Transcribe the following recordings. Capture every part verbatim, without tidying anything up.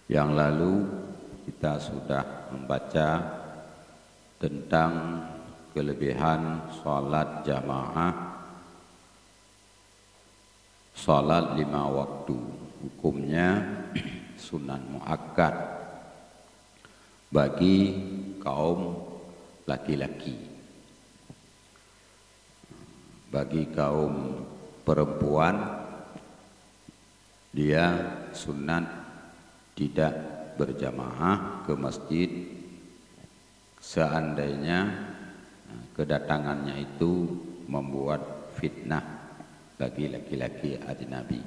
Yang lalu kita sudah membaca tentang kelebihan sholat jamaah, sholat lima waktu. Hukumnya sunan muakkad bagi kaum laki-laki. Bagi kaum perempuan, dia sunat tidak berjamaah ke masjid seandainya kedatangannya itu membuat fitnah bagi laki-laki ajnabi.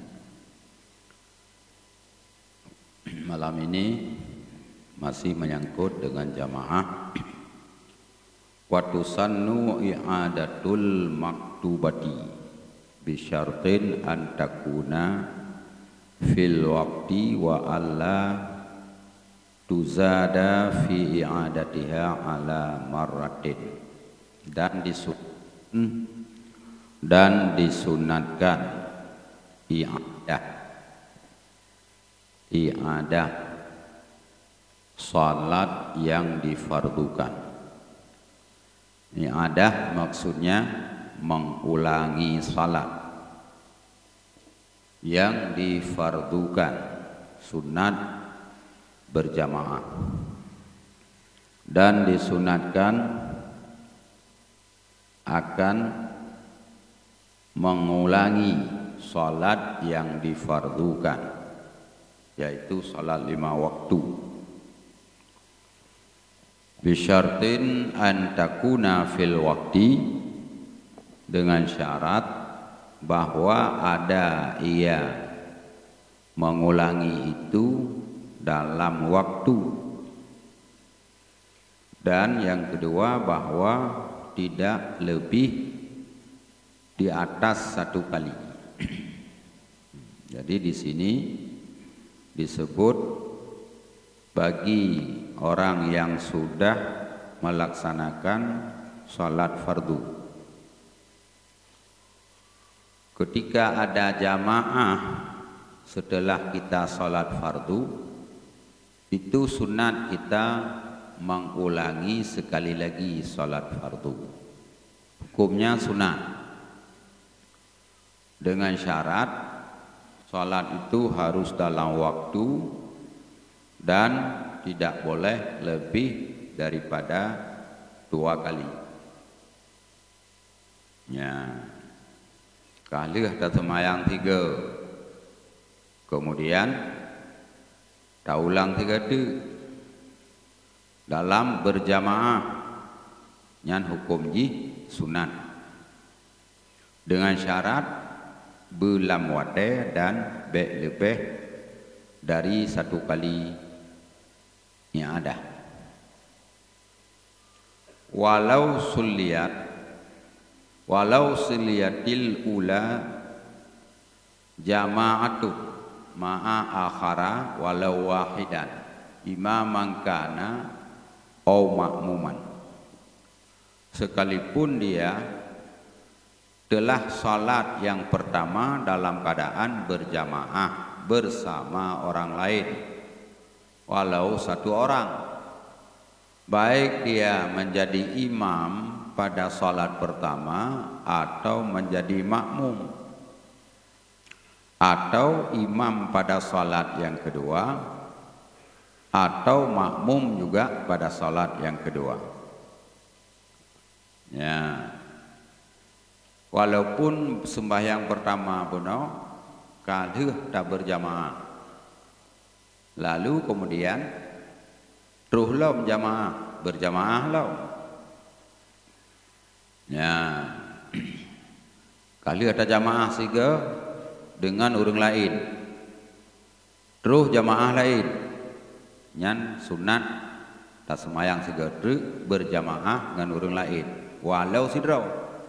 Malam ini masih menyangkut dengan jamaah. Wa tusannu i'adatul maktubati bisyartin an takuna fil waqti wa alla tuzada fi i'adatiha ala marratin, dan disun dan disunatkan i'adah i'adah salat yang difardukan. I'adah maksudnya mengulangi salat yang difardukan, sunat berjamaah, dan disunatkan akan mengulangi salat yang difardukan, yaitu salat lima waktu. Bisyartin an takuna fil waqti, dengan syarat bahwa ada ia mengulangi itu dalam waktu, dan yang kedua bahwa tidak lebih di atas satu kali. Jadi di sini disebut bagi orang yang sudah melaksanakan salat fardu. Ketika ada jamaah setelah kita salat fardu, itu sunat kita mengulangi sekali lagi salat fardu. Hukumnya sunat, dengan syarat salat itu harus dalam waktu dan tidak boleh lebih daripada dua kali. Ya. Kali ada semayang tiga, kemudian dah ulang tiga tu dalam berjamaah, nyan hukum ji sunat, dengan syarat belam wate dan be lebih dari satu kali yang ada. Walau suliat Walau siliyatil ula jama'atu ma'a akhara walau wahidan imaman kana au ma'muman, sekalipun dia telah salat yang pertama dalam keadaan berjamaah bersama orang lain, walau satu orang, baik dia menjadi imam pada salat pertama atau menjadi makmum, atau imam pada salat yang kedua atau makmum juga pada salat yang kedua. Ya. Walaupun sembahyang pertama benar kalih tak berjamaah, lalu kemudian teruslah berjamaah berjamaah lah. Ya, kali ada jamaah siga dengan orang lain, terus jamaah lain, nyan sunat tak semayang siga terus berjamaah dengan orang lain, walau sidrau,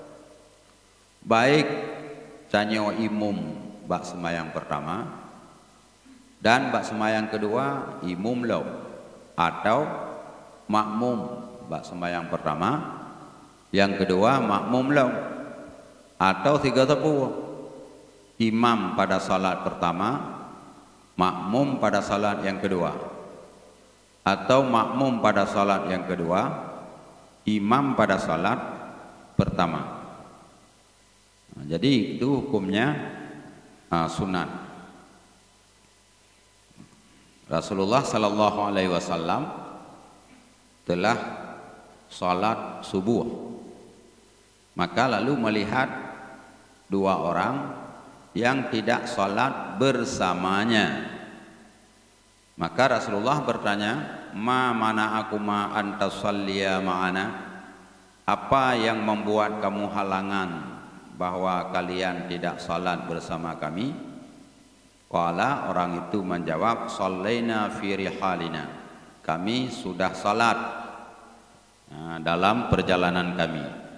baik canyo imum bak semayang pertama dan bak semayang kedua imum lau, atau makmum bak semayang pertama, yang kedua makmum lau, atau tiga tepu, imam pada salat pertama, makmum pada salat yang kedua, atau makmum pada salat yang kedua, imam pada salat pertama. Nah, jadi itu hukumnya uh, sunat. Rasulullah sallallahu alaihi wasallam telah salat subuh, maka lalu melihat dua orang yang tidak salat bersamanya. Maka Rasulullah bertanya, ma mana'akuma an tasalliya ma'ana? Apa yang membuat kamu halangan bahwa kalian tidak salat bersama kami? Qala, orang itu menjawab, shallaina fi rihalina. Kami sudah salat nah, dalam perjalanan kami.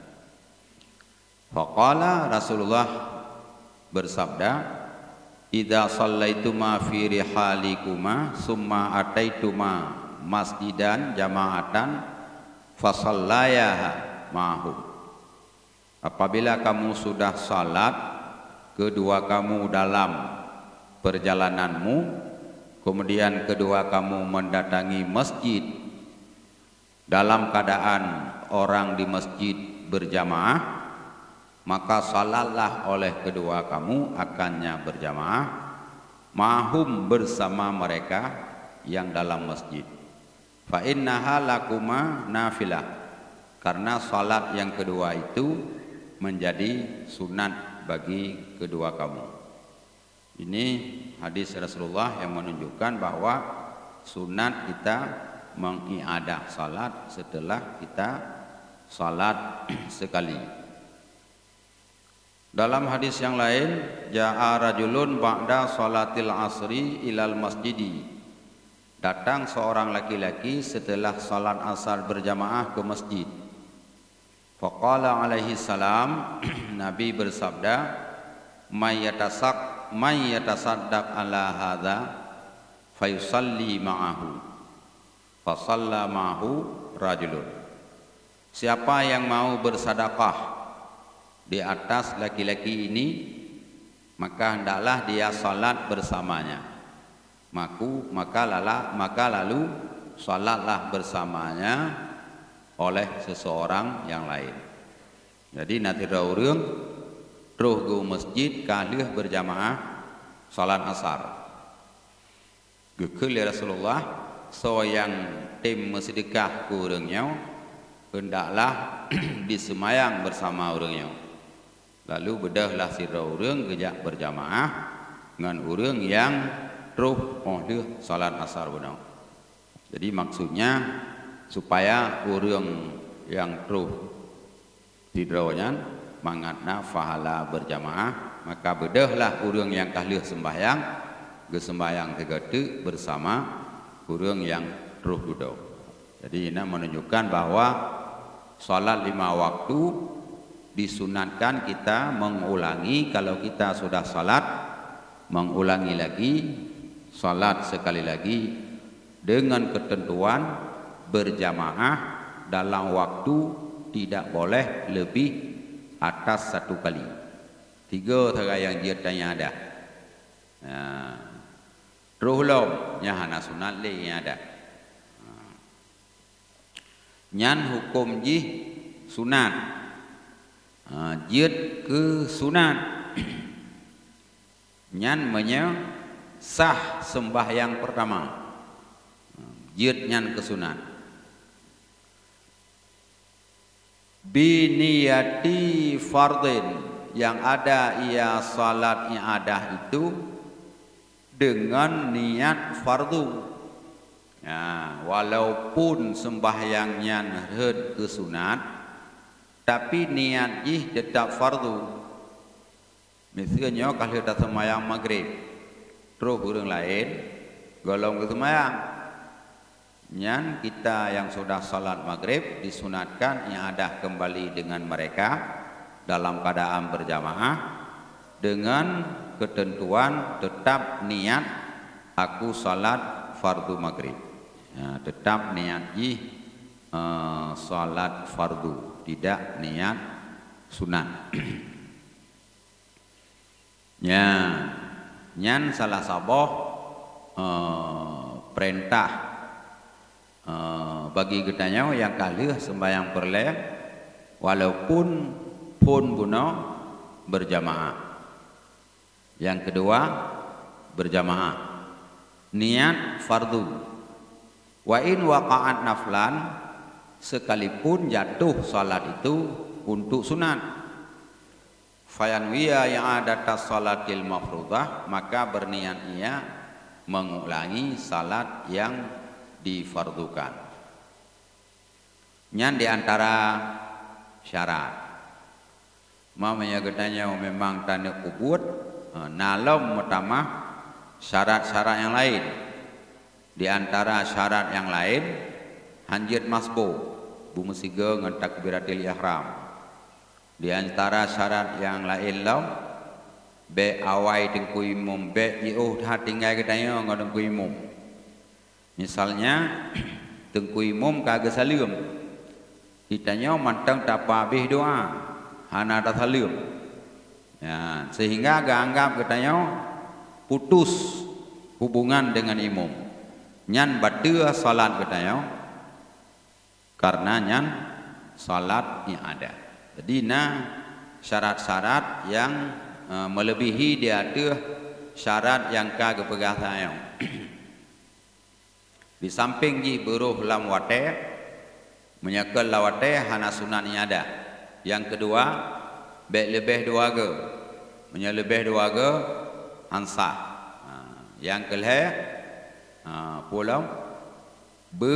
Faqala, Rasulullah bersabda, idza shallaituma fi rihalikuma summa ataituma masjidan jama'atan fasallayaha ma'hum. Apabila kamu sudah salat kedua kamu dalam perjalananmu, kemudian kedua kamu mendatangi masjid dalam keadaan orang di masjid berjamaah, maka salatlah oleh kedua kamu akannya berjamaah mahum bersama mereka yang dalam masjid. Fa innaha lakuma nafilah, karena salat yang kedua itu menjadi sunat bagi kedua kamu. Ini hadis Rasulullah yang menunjukkan bahwa sunat kita mengiadah salat setelah kita salat sekali. Dalam hadis yang lain, ja'a rajulun ba'da salatil asri ilal masjidi. Datang seorang laki-laki setelah salat asar berjamaah ke masjid. Faqala alaihi salam, Nabi bersabda, may yatasak may yatasaddaq ala hadza fayusalli ma'ahu. Fasalla ma'ahu rajulun. Siapa yang mau bersedekah di atas laki-laki ini, maka hendaklah dia salat bersamanya. Maku maka lala maka lalu salatlah bersamanya oleh seseorang yang lain. Jadi nanti urang terus ke masjid kalih berjamaah salat asar. Gekul ya Rasulullah, so yang tim sedekah ke urangnya hendaklah disemayang bersama urangnya. Lalu bedahlah sira urang gejak berjamaah dengan urang yang terus oh dia salat asar benar. Jadi maksudnya supaya urang yang terus tidronya mangatna fahala berjamaah, maka bedahlah urang yang kahlih sembahyang ge sembahyang tegatu bersama urang yang terus duduk. Jadi ini menunjukkan bahwa salat lima waktu disunatkan kita mengulangi. Kalau kita sudah salat, mengulangi lagi salat sekali lagi dengan ketentuan berjamaah dalam waktu tidak boleh lebih atas satu kali. Tiga tera yang dia tanya ada. Nah, terus lom nyahana sunat le yang ada. Nyan hukum jih sunat. Jid ke sunat. Nyan menya sah sembahyang pertama. Jid nyan ke sunat. Biniyati fardin, yang ada ia salat i'adah itu dengan niat fardu. Ya, walaupun sembahyangnya hed ke sunat, tapi niat ih tetap fardu. Misalnya kalau kita sembahyang maghrib, terus orang lain golong ke sembahyang, nyan kita yang sudah salat maghrib disunatkan i'adah kembali dengan mereka dalam keadaan berjamaah dengan ketentuan tetap niat aku salat fardu maghrib. Ya, tetap niat ih uh, salat fardu, tidak niat sunat. Ya, nyan salah saboh uh, perintah uh, bagi getanya yang kalih sembahyang perleh walaupun pun guna berjamaah. Yang kedua berjamaah niat fardu. Wa in waqa'at naflan, sekalipun jatuh salat itu untuk sunat, fayanwiya yang ada tas salatil mafruḍah, maka berniat ia mengulangi salat yang difardukan. Nyan di antara syarat mamanya getanya memang tanda kubut nalom pertama syarat-syarat yang lain. Di antara syarat yang lain hanjit masbu bumusiga ngan takbiratul ihram. Di antara syarat yang lain lau be awai tengku imum be iuh tinggal getanya ngan tengku imum. Misalnya tengku imum kagak salim, kitanya mantang tapa habis doa hana ada salim, ya, sehingga agak anggap katanya putus hubungan dengan imam. Nyan batal salat katanya karena nyan salat yang ada. Jadi nah syarat-syarat yang uh, melebihi dia ada syarat yang kagak pegah saya. Di samping ji beruh lam wate menyakal lawate hana sunat yang ada. Yang kedua baik lebih dua ke punya lebih dua ke ansah. Yang kelih pulau be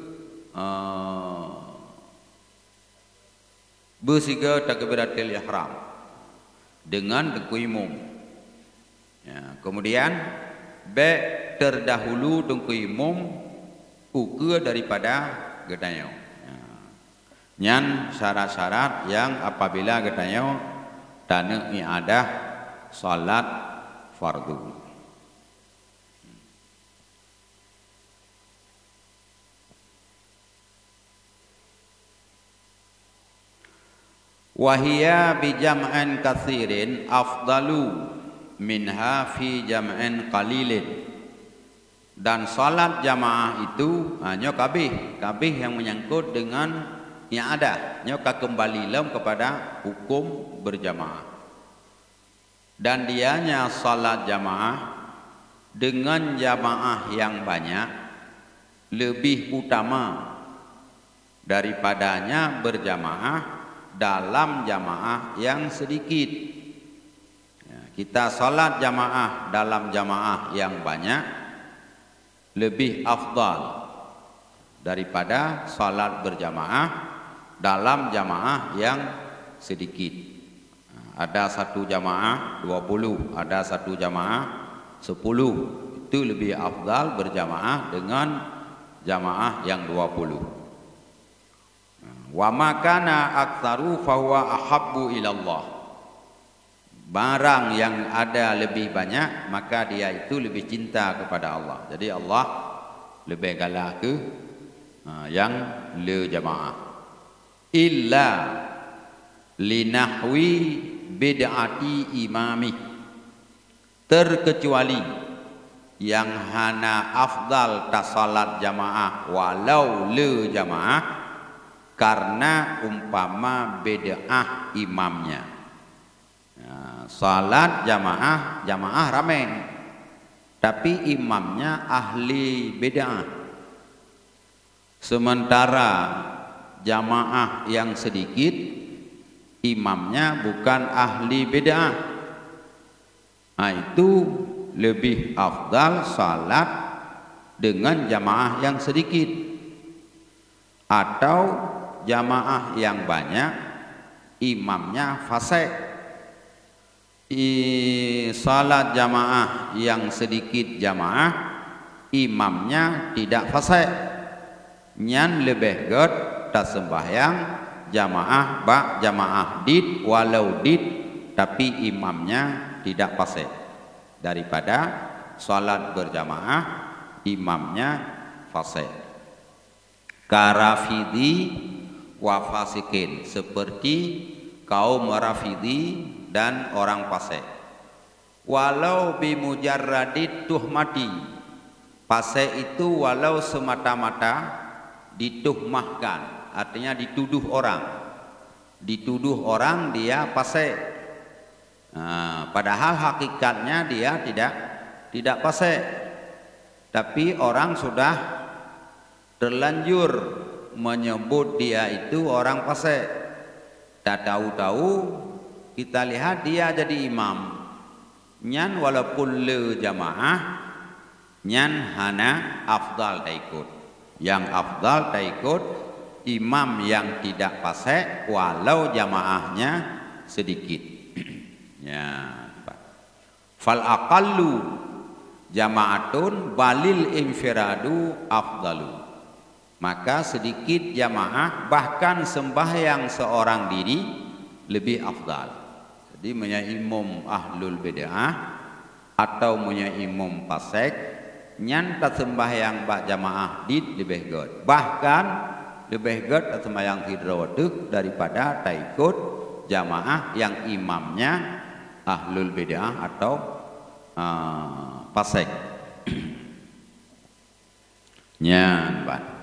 bersiga takbiratul ihram dengan tengku imum. Ya, kemudian baik terdahulu tengku imum ukur daripada getanya. Nyan syarat-syarat yang apabila katanya tanah i'adah salat fardu. Wahia bi jam'an katsirin afdalu minha fi jam'an qalilin. Dan salat jamaah itu hanya kabih, kabih yang menyangkut dengan yang ada, nyoka kembali lem kepada hukum berjamaah. Dan dianya salat jamaah dengan jamaah yang banyak lebih utama daripadanya berjamaah dalam jamaah yang sedikit. Ya, kita salat jamaah dalam jamaah yang banyak lebih afdal daripada salat berjamaah dalam jamaah yang sedikit. Ada satu jamaah dua puluh, ada satu jamaah sepuluh. Itu lebih afdal berjamaah dengan jamaah yang dua puluh. Wa makana aktsaru fahuwa ahabbu ilallah. Barang yang ada lebih banyak maka dia itu lebih cinta kepada Allah. Jadi Allah lebih galak ke yang le jamaah. Illa linahwi bid'ati imami, terkecuali yang hana afdal tasalat jamaah walau le jamaah karena umpama bid'ah imamnya. Ya, salat jamaah jamaah ramai tapi imamnya ahli bid'ah, sementara jamaah yang sedikit imamnya bukan ahli bid'ah. Nah, itu lebih afdal salat dengan jamaah yang sedikit atau jamaah yang banyak imamnya fasik. I, salat jamaah yang sedikit jamaah imamnya tidak fasik, nyan lebih god tak sembahyang jamaah bak jamaah did walau did tapi imamnya tidak fasik daripada salat berjamaah imamnya fasik. Karafidi wa fasikin, seperti kaum rafidi dan orang fasik. Walau bimujarradit tuhmati, Fasik itu walau semata-mata dituhmahkan, artinya dituduh orang. Dituduh orang dia fasik. Nah, padahal hakikatnya dia tidak tidak fasik. Tapi orang sudah terlanjur menyebut dia itu orang fasik. Tak tahu-tahu kita lihat dia jadi imam. Nyan walaupun le jamaah, nyan hana afdal taikut. Yang afdal taikut imam yang tidak fasik walau jamaahnya sedikit. Ya. Fal aqallu jama'atun balil infiradu afdalu. Maka sedikit jamaah bahkan sembahyang seorang diri lebih afdal. Jadi menyaimum ahlul bid'ah atau menyaimum fasik nyan tak sembahyang bak jamaah dit lebih god. Bahkan lebih god sembahyang hidrawatuh daripada taikut jamaah yang imamnya ahlul bid'ah atau uh, fasik. Nyan Pak.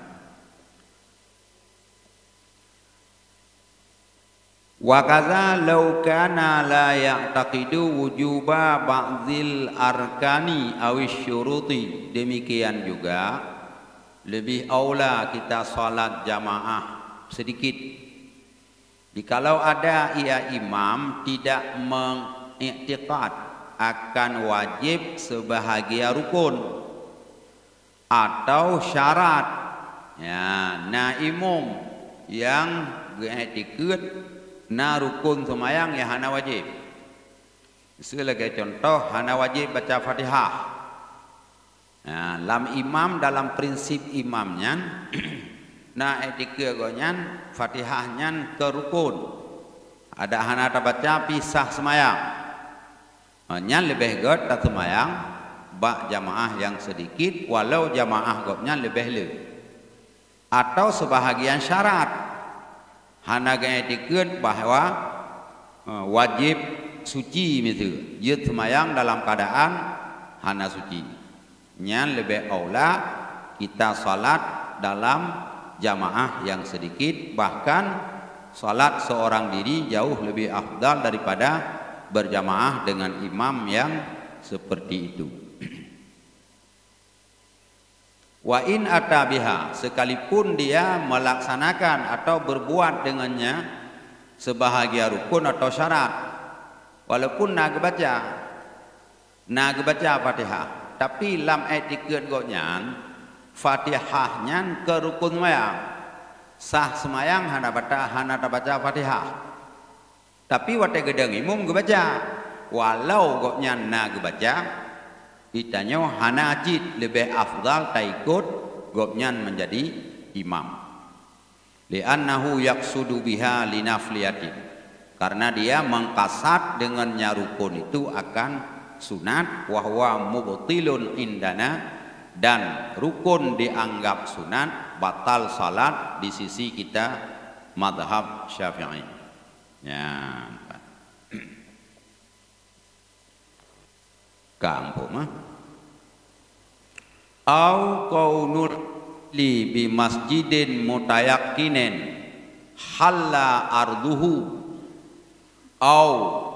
Wa kaza law kana la ya'taqidu wujuba ba'dhil arkani awish syuruti. Demikian juga lebih aula kita salat jamaah sedikit. Jikalau ada ia imam tidak mengiktiqad akan wajib sebahagia rukun atau syarat, ya, naimum yang beriktikad na rukun semayang ya hana wajib. Sebagai contoh hana wajib baca Fatihah. Nah, lam imam dalam prinsip imamnya na etika gonyan Fatihahnya ke rukun. Ada hana baca pisah semayang. Nyan lebih god tak semayang bak jamaah yang sedikit walau jamaah godnya lebih le. Atau sebahagian syarat hana gaetikun bahwa uh, wajib suci mitu. Dia semayang dalam keadaan hana suci. Nyan lebih aula kita salat dalam jamaah yang sedikit, bahkan salat seorang diri jauh lebih afdal daripada berjamaah dengan imam yang seperti itu. Wa in atabiha, sekalipun dia melaksanakan atau berbuat dengannya sebahagia rukun atau syarat, walaupun nak baca nak baca Fatihah, tapi lam etiket godnya Fatihahnya ke rukun semayang, sah semayang hana baca hana baca Fatihah. Tapi wate gedeng imum baca, walau godnya nak baca ditanya hana ajid lebih afdal taikut gobnyan menjadi imam. Li'annahu yaksudu biha linafliyatin, karena dia mengkasat dengannya rukun itu akan sunat, wahwa mubtilun indana, dan rukun dianggap sunat, batal salat di sisi kita madhab Syafi'i. Ya, kampung mah. Au qaunul li bi masjidin mutayakkinin halla arduhu au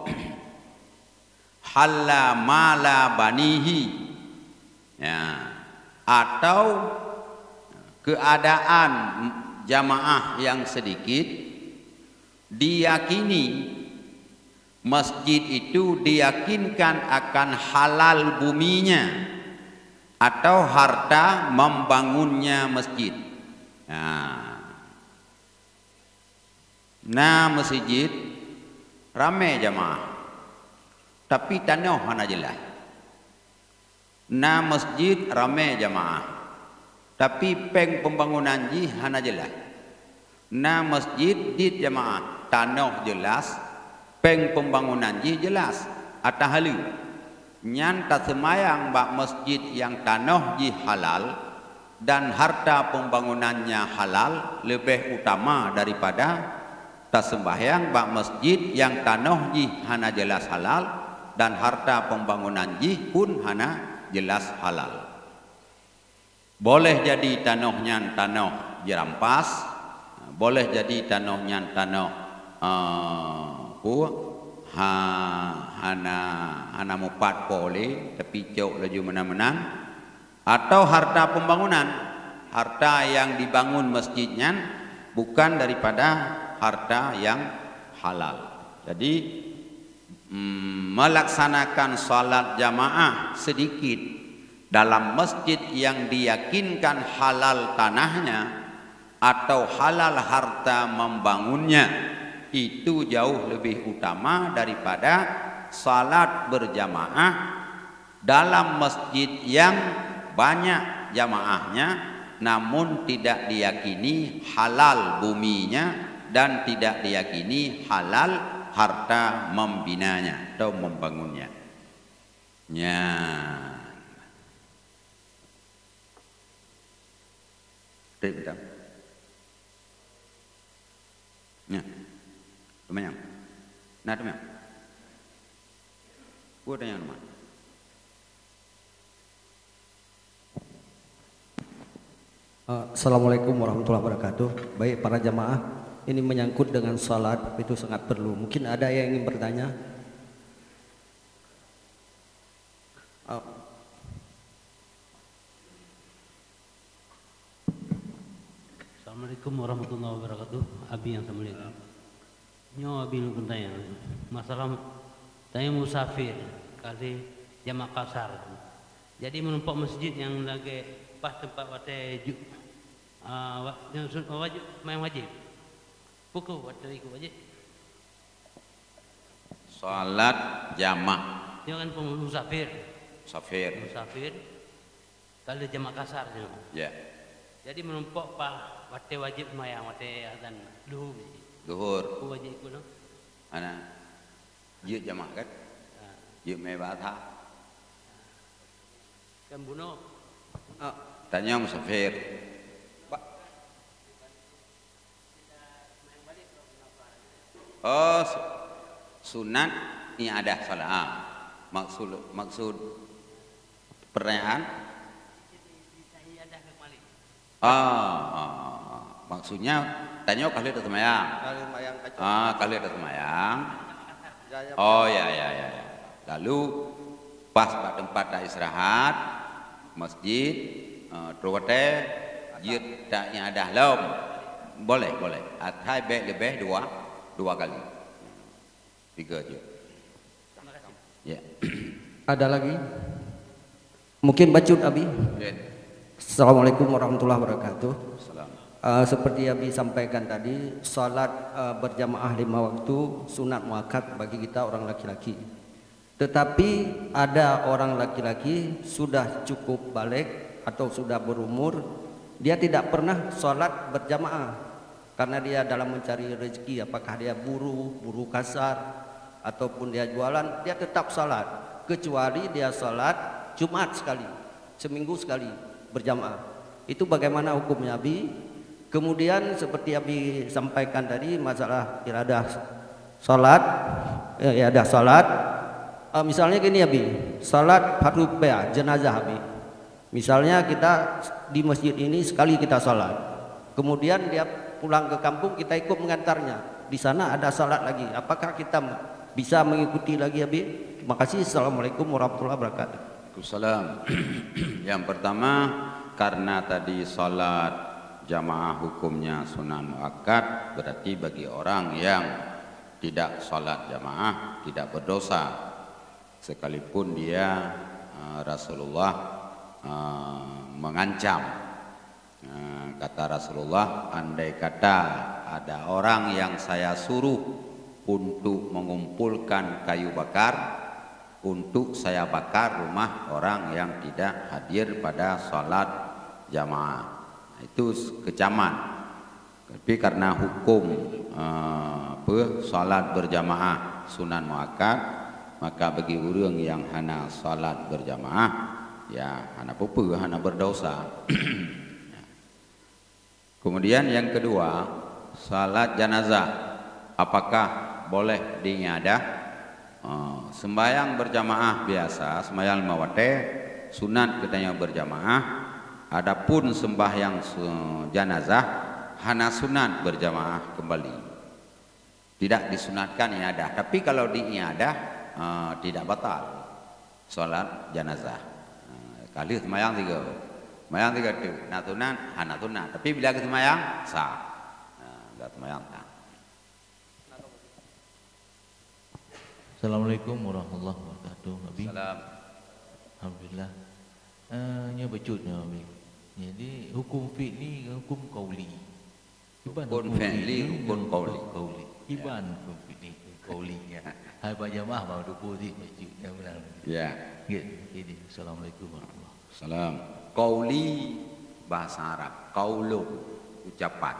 halla mala banihi, ya, atau keadaan jamaah yang sedikit diyakini masjid itu diyakinkan akan halal buminya atau harta membangunnya masjid. Nah, nah masjid ramai jamaah, tapi tanah hana jelas. Nah masjid ramai jamaah, tapi peng pembangunan ji hana jelas. Nah masjid di jamaah, tanah jelas, peng pembangunan ji jelas. Atau halu nyan tak semayang bak masjid yang tanah ji halal dan harta pembangunannya halal lebih utama daripada tak sembahyang bak masjid yang tanah ji hana jelas halal dan harta pembangunan ji pun hana jelas halal. boleh jadi tanahnya tanah jerampas, boleh jadi tanahnya tanah uh, pu ha hana hana mupat pole tapi jauh laju menang-menang, atau harta pembangunan, harta yang dibangun masjidnya bukan daripada harta yang halal. Jadi mm, melaksanakan salat jamaah sedikit dalam masjid yang diyakinkan halal tanahnya atau halal harta membangunnya itu jauh lebih utama daripada salat berjamaah dalam masjid yang banyak jamaahnya namun tidak diyakini halal buminya dan tidak diyakini halal harta membinanya atau membangunnya. Ya. Baik, betul. Ya. Teman-teman. Nah, teman. Gua tanya teman. Assalamualaikum warahmatullahi wabarakatuh. Baik para jamaah, ini menyangkut dengan salat, itu sangat perlu. Mungkin ada yang ingin bertanya? Uh, Assalamualaikum warahmatullahi wabarakatuh. Abi yang saya muliakan. Nyo abi lu bertanya masalah tanya musafir kali jamak kasar. Jadi menumpuk masjid yang lagi pas tempat wate ju uh, yang wajib main wajib. Pukul wate ikut wajib. Salat jamak. Dia kan musafir. Musafir. Musafir kali jamak kasar je. Ya. Jadi menumpuk pa wate wajib mayang wate azan duhur. Duhur. Ku wajib ku no. Ana. Jut jamak kan? Jut mai batha. Kan bunuh. uh, Tanya musafir. Oh, sunat ini ada salah. Maksud maksud pertanyaan? Ah, ah, maksudnya tanya kali ada semayang. Kali mayang kacau. Ah, kali ada semayang. Oh ya ya ya. ya. Lalu pas pada tempat dah istirahat masjid uh, terwate jid taknya ada lom. Boleh boleh. Atai baik lebih dua dua kali. Tiga je. Ya. Ada lagi? Mungkin bacut Abi. Ya. Assalamualaikum warahmatullahi wabarakatuh. Salam. Uh, seperti Abi sampaikan tadi, salat uh, berjamaah lima waktu sunat muakkad bagi kita orang laki-laki. Tetapi ada orang laki-laki sudah cukup balik atau sudah berumur, dia tidak pernah salat berjamaah karena dia dalam mencari rezeki, apakah dia buruh, buruh kasar ataupun dia jualan, dia tetap salat kecuali dia salat Jumat sekali, seminggu sekali berjamaah. Itu bagaimana hukumnya Abi? Kemudian seperti Abi sampaikan tadi masalah iradah salat, ya, iradah salat. Uh, misalnya gini Abi, salat fardu kifayah jenazah Abi. Misalnya kita di masjid ini sekali kita salat, kemudian dia pulang ke kampung kita ikut mengantarnya. Di sana ada salat lagi. Apakah kita bisa mengikuti lagi Abi? Terima kasih. Assalamualaikum warahmatullahi wabarakatuh. Waalaikumsalam. Yang pertama karena tadi salat jamaah hukumnya sunan muakkad, berarti bagi orang yang tidak salat jamaah tidak berdosa. Sekalipun dia uh, Rasulullah uh, mengancam, uh, kata Rasulullah, andai kata ada orang yang saya suruh untuk mengumpulkan kayu bakar untuk saya bakar rumah orang yang tidak hadir pada salat jamaah, nah, itu kecaman. Tapi karena hukum uh, apa, salat berjamaah sunan muakkad, maka bagi orang yang hana salat berjamaah, ya hana apa-apa, hana berdosa. Kemudian yang kedua, salat jenazah, apakah boleh diiadah? Uh, sembahyang berjamaah biasa, sembahyang lima waktu, sunat katanya berjamaah, adapun sembahyang jenazah hana sunat berjamaah kembali. Tidak disunatkan iadah, tapi kalau diiadah uh, tidak batal salat jenazah. Uh, kali sembahyang tiga. Sembahyang tiga tu, nak sunat, hana sunat. Tapi bila ke sembahyang sah. Uh, bila sembahyang sah. Assalamualaikum warahmatullahi wabarakatuh. Abi. Salam. Alhamdulillah. Uh, nya bacutnya Abi. Jadi hukum fi'li hukum qauli. Iban Hukum fi'li hukum qauli. Qauli. Iban hukum fi'li hukum qauli ya. Hai Pak Jamaah mau dupu di bacut yang benar. Ya. Jadi assalamualaikum warahmatullahi wabarakatuh. Salam. Qauli bahasa Arab. Qaulu ucapan.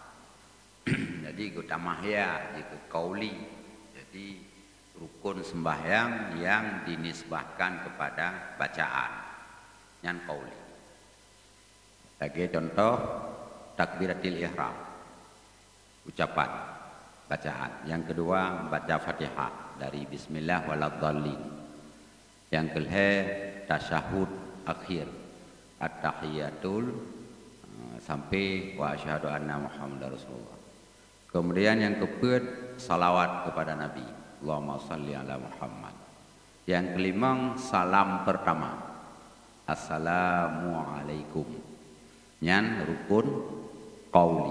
Jadi utamahya itu qauli. Jadi rukun sembahyang yang dinisbahkan kepada bacaan yang qauli. Lagi contoh takbiratul ihram, ucapan bacaan. Yang kedua baca Fatihah dari bismillah waladdallin. Yang kedua tasyahud akhir at-tahiyatul sampai wa asyhadu anna muhammadar rasulullah. Kemudian yang keempat salawat kepada Nabi. Allahumma salli ala Muhammad. Yang kelima salam pertama. Assalamualaikum. Yang rukun qauli.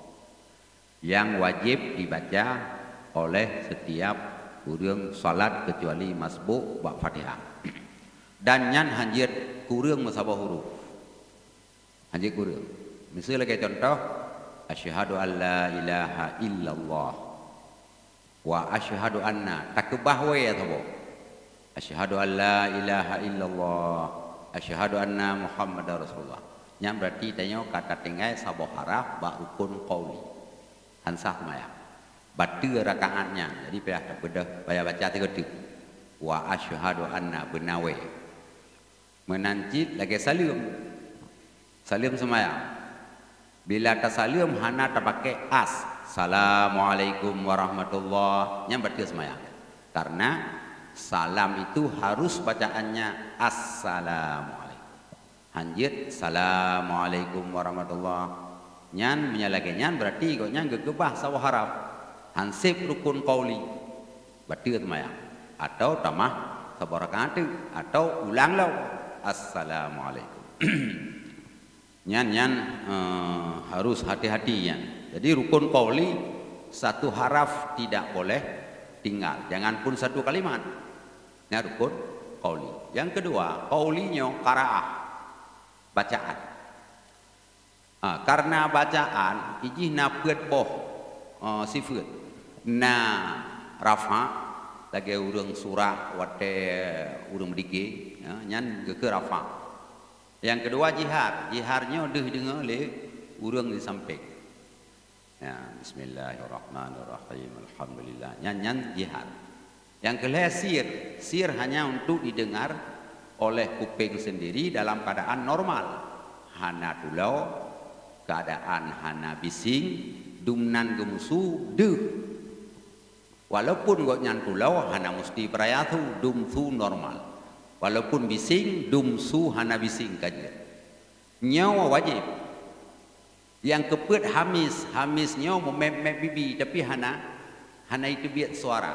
Yang wajib dibaca oleh setiap orang salat kecuali masbuk ba Fatihah. Dan yang hanjir kurang masabah huruf. Hanjir kurang. Misalnya kayak contoh asyhadu an la ilaha illallah wa asyhadu anna takbah wa ya tabo asyhadu an la ilaha illallah asyhadu anna muhammadar rasulullah yang berarti tanya kata tinggal sabah haraf ba rukun qauli hansah maya batu rakaatnya jadi payah tak bedah payah baca tiga tu wa asyhadu anna benawe menancit lagi salim salim semaya bila tasalim hana terpakai as. Assalamualaikum warahmatullahi yang berarti semayang. Karena salam itu harus bacaannya assalamualaikum. Hanjit assalamualaikum warahmatullahi. Nyan menyalahkan nyan berarti kok nyan gegebah sawah harap. Hansip rukun qauli. Berarti semayang. Atau tamah sabarakaat atau ulang lau assalamualaikum. Nyan nyan uh, harus hati-hatinya. Jadi rukun qauli satu haraf tidak boleh tinggal. Jangan pun satu kalimat. Ini rukun qauli. Yang kedua, qaulinya qaraah. Bacaan. Ah, karena bacaan iji na peut boh uh, sifat. Na rafa lagi urang surah wate urang medike ya, nyan ke rafa. Yang kedua jihar. Jiharnya deuh dengar le urang disampaikan. Ya, bismillahirrahmanirrahim. Alhamdulillah. Nyanyian jihad. Yang kedua sir. Sir hanya untuk didengar oleh kuping sendiri dalam keadaan normal. Hana tulau, keadaan hana bising, dumnan gemusu, de. Walaupun gak nyan tulau, hana musti perayatu, dumsu normal. Walaupun bising, dumsu hana bising kajian. Nyawa wajib. Yang keput hamis, hamisnya memep-mep bibi tapi hana hana itu biat suara.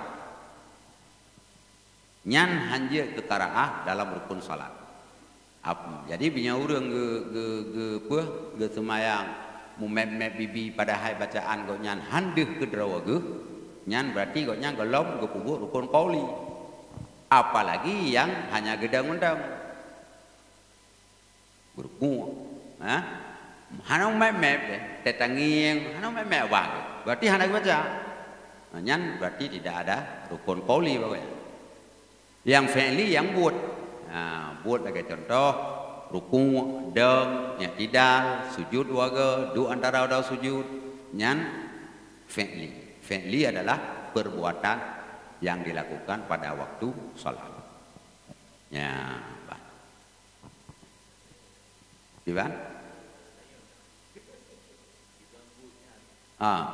Nyan hanja ke qaraah dalam rukun salat. Apa? Jadi binya urang ge ge ge apa? Ge semayang memep-mep bibi pada hai bacaan go nyan handeuh ke drawa ge. Nyan berarti go nyan gelom ge puguh rukun qauli. Apalagi yang hanya gedang-gedang. Berku. Ha? Hana mep-mep tetangieng, hana mep-mep wang. Berarti hana baca. Nyan berarti tidak ada rukun qauli pokoknya. Yang fi'li yang buat. Nah, buat lagi contoh ruku, deng, i'tidal, sujud waga, du antara dua sujud. Nyan fi'li. Fi'li adalah perbuatan yang dilakukan pada waktu salat. Ya, bah. Gimana? Ah,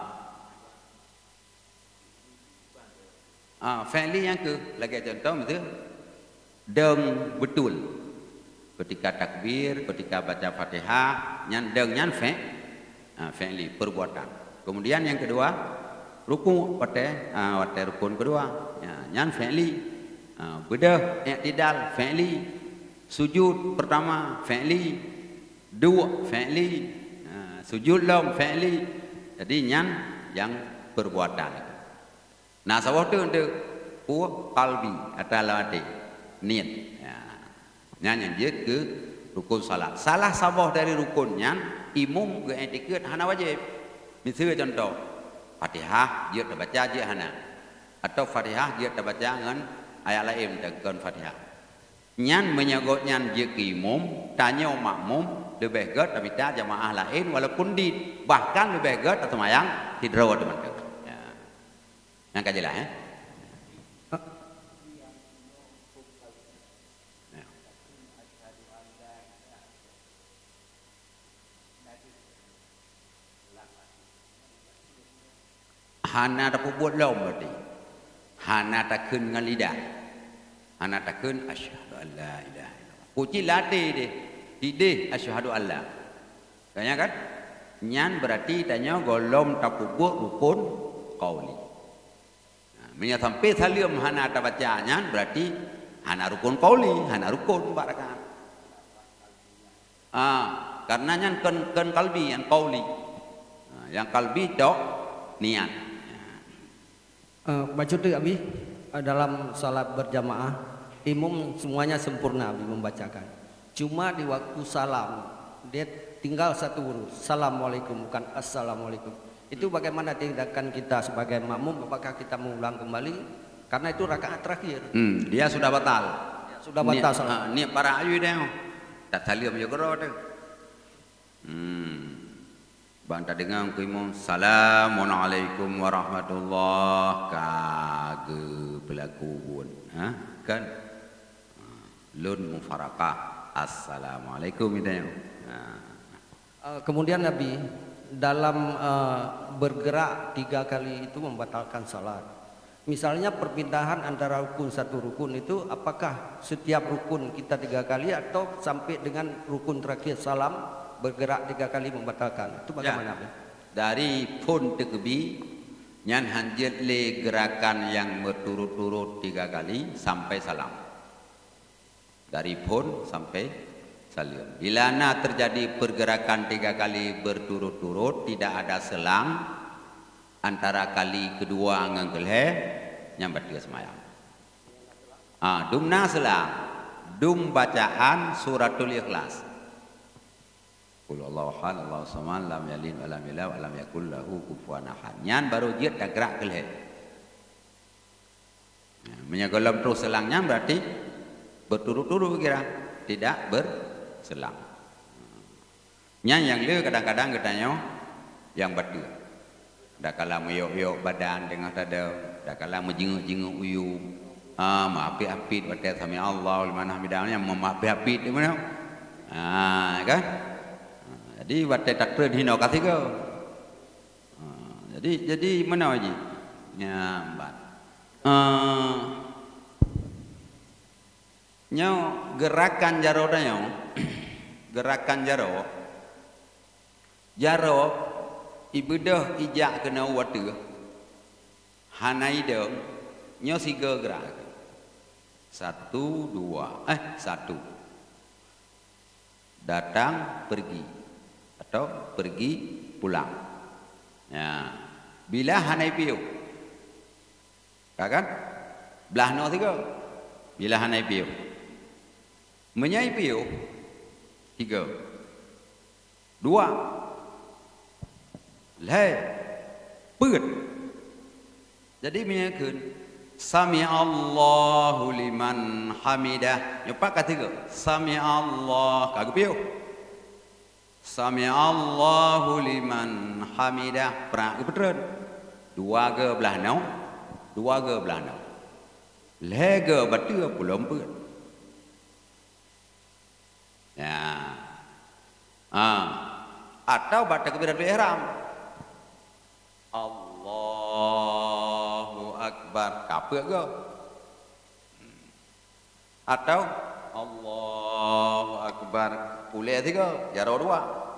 ah, fi'li yang ke lagi contoh itu deng betul. ketika takbir, ketika baca Fatihah, nyan deng nyan fe, ah, fi'li perbuatan. Kemudian yang kedua, ruku wate, ah, wate rukun kedua, ya, nyan fi'li, ah, bedah, i'tidal fi'li, sujud pertama fi'li, dua fi'li, ah, sujud lam fi'li. Jadi nyan yang perbuatan. Nah, sawah tu untuk puak kalbi atau lawati niat. Ya. Nyan yang dia ke rukun salat. Salah sabah dari rukunnya, imam ke etiket hana wajib. Misalnya contoh, Fatihah dia terbaca je hana, atau Fatihah dia terbaca dengan ayat lain dengan Fatihah. Nyan menyagot nyan je ke imam, tanya makmum lebih get tapi tak jamaah lain walaupun di bahkan lebih get atau mayang hidro teman-teman. Ya. Yang kajilah ya. Hana tak buat lom berarti. Hana tak kun dengan lidah. Hana tak kun asyhadu an la ilaha illallah. Puji latih deh. Didih asyhadu an la. Tanya kan? Nyan berarti tanya golom tak buat rukun qauli. Nah, menya sampai salim hana tak baca nyan berarti hana rukun qauli, hana rukun empat rakaat. Ah, karena nyan kan kan kalbi yang qauli. Nah, yang kalbi dok niat. Uh, baca tu Abi, uh, dalam salat berjamaah imam semuanya sempurna Abi membacakan. Cuma di waktu salam dia tinggal satu huruf, assalamualaikum bukan assalamualaikum. Itu bagaimana tindakan kita sebagai makmum? Apakah kita mengulang kembali? Karena itu rakaat terakhir. Hmm, dia sudah batal. Sudah batal salat. Ni para ayu dia. Tak salim je kero tu. Hmm. Bang tak dengar ku imam Assalamualaikum warahmatullahi kage berlaku pun. Ha? Kan? Lun mufarakah. Assalamualaikum itu. Ha. Uh, kemudian Nabi dalam uh, bergerak tiga kali itu membatalkan salat. Misalnya perpindahan antara rukun satu rukun itu apakah setiap rukun kita tiga kali atau sampai dengan rukun terakhir salam bergerak tiga kali membatalkan? Itu bagaimana? Ya. Dari pun tekbi nyan hanjit le gerakan yang berturut-turut tiga kali sampai salam. Dari pun sampai salam. Bila na terjadi pergerakan tiga kali berturut-turut tidak ada selang antara kali kedua dengan kelih yang bertiga semayang. Ah, dumna selang. Dum bacaan suratul Ikhlas. Qul Allahu ahad, Allahu samad, lam yalid wa lam yulad wa lam yakul lahu kufuwan ahad. Nyan baru dia dah gerak kelih. Ya, menyagolam terus selangnya berarti berturut-turut kira, tidak berselang. Nyan yang le kadang-kadang katanya yang batu. Dah kala meyok-yok badan dengan tada, dah kala menjenguk-jenguk uyu. Ah, maapi-apit baca sami Allah liman hamidah yang maapi-apit di mana? Ah, kan? Jadi watai takren hino kasih ke. Jadi jadi mana lagi? Ya, mbak. Uh, nyo gerakan jaro nyo, gerakan jaro, jaro ibadah ijak kena watu, hanai dong, nyo siga gerak. Satu dua, eh satu. Datang pergi. Atau pergi pulang. Ya. Bila hanai piu. Kan? Belah no tiga. Bila hanai piu. Menyai piu. Tiga. Dua. Lai. Put. Jadi menyakan Sami Allahu liman hamidah. Nyopak ketiga. Sami Allah. Kagak piu. Sami Allahu liman hamidah. Prak ke petren. Dua ke belah nau. Dua ke belah nau. Lega batua pulang pun. Ya. Ah. Atau baca kebiratul ihram. Allahu Akbar. Kapek ke? Atau Allahu Akbar. Akbar pulih tiga, jaro dua.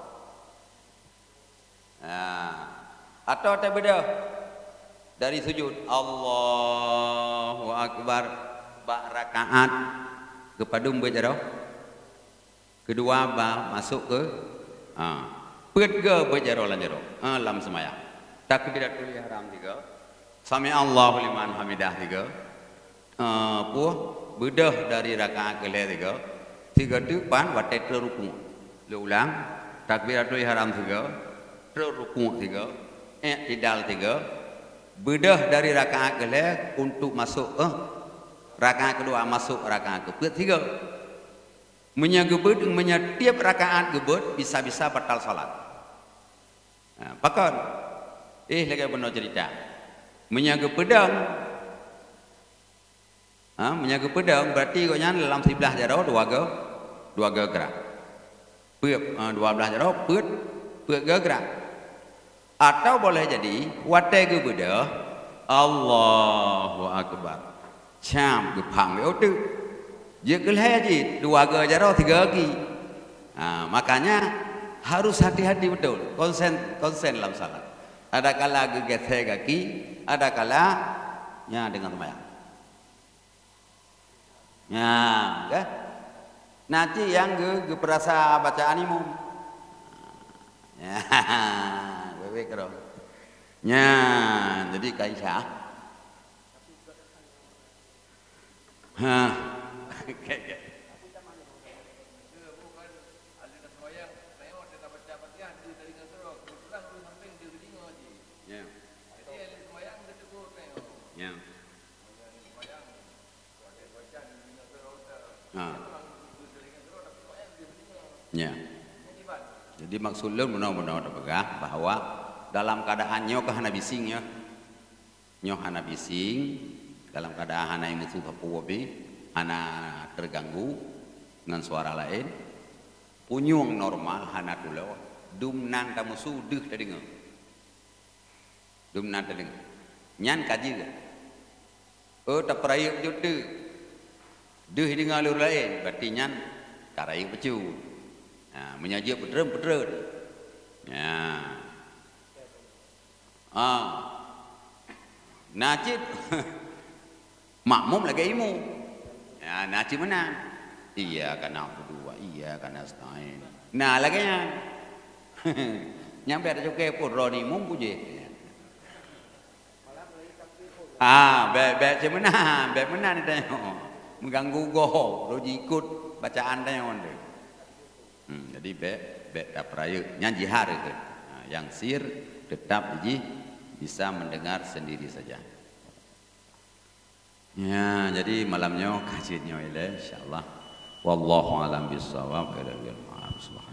Nah, atau tak beda dari sujud Allahu Akbar bak rakaat kepada berjaro kedua ba masuk ke ah peut ke berjaro lan jaro ah lam semaya takbiratul ihram tiga sami Allahu liman hamidah tiga ah puh bedah dari rakaat kelih tiga tiga tu pan watai terruku lu ulang takbiratul ihram tiga terruku tiga i'tidal tiga bedah dari rakaat kelih untuk masuk eh rakaat kedua masuk rakaat keempat tiga menyagebut menyetiap rakaat gebut bisa-bisa batal salat. Nah, pakon eh lagi benar cerita menyaga pedang ah menyaga pedang berarti koknya dalam sebelah jaro dua ge dua ge gerak peut dua belah jaro peut peut ge gerak atau boleh jadi watai ge bedah Allahu Akbar cam ge phang le tu je kelih je dua ge jaro tiga lagi nah, makanya harus hati-hati betul konsen konsen dalam salat ada kala gegesek kaki ada kala nya dengan sembahyang ya kan nanti yang ge ge perasa bacaan imam ya wewe kero nya jadi kaisah ha kayak ya. Jadi maksudnya benar-benar pegah bahwa dalam keadaan nyoh hana bising ya, nyoh hana bising dalam keadaan hana musuh papuwabi, hana terganggu dengan suara lain, punyung normal hana tulau, dumnan tamu suduh tadi ngeng, dumnan tadi ngeng, nyan kaji ke, oh tak perayuk jude, duh dengan lur lain, berarti nyan karayuk pecu. Nah, menyaji pedram-pedram. Ya. Ah. Najib makmum lagi ilmu. Ya, najib mana? Iya kana berdua, iya kana stain. Nah, lagi nya. Nyampe ada cukai pun roni mum puje. Ah, be be cemana, be mana ni tanya. Mengganggu goh, roji ikut bacaan tanya onde. Hmm, jadi be be tak peraya nyanyi hari ke nah, yang sir tetap ji bisa mendengar sendiri saja ya jadi malamnya kajiannya insyaallah wallahu alam bisawab.